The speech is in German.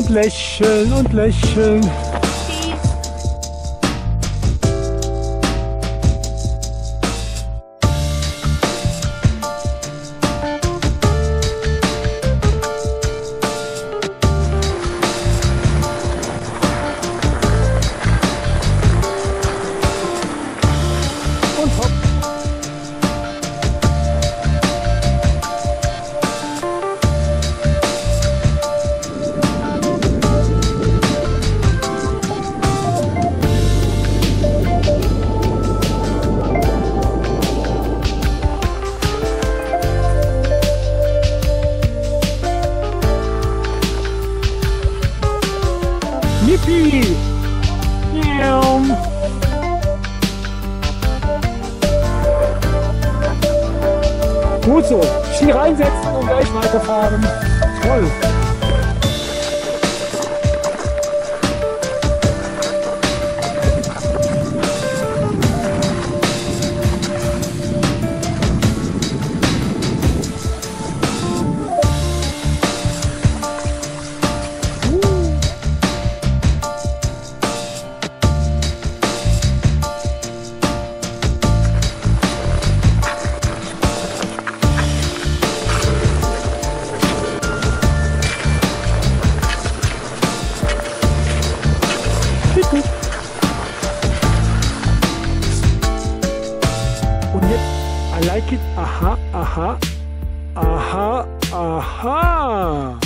und lächeln und lächeln. Und hopp. Yippie! Miau. Gut so. Ski reinsetzen und gleich weiterfahren. Toll. Und jetzt, I like it, aha, aha, aha, aha.